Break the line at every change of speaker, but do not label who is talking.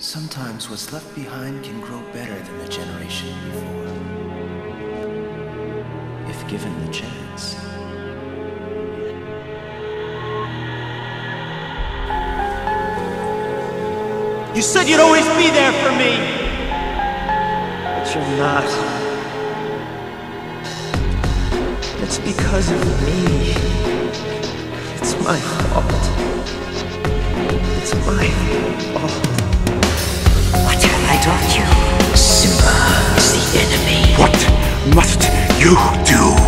Sometimes what's left behind can grow better than the generation before, if given the chance.
You said you'd always be there for me!
But you're not. It's because of me. It's my fault. It's my fault.
What have I taught you? Simba is the enemy.
What must you do?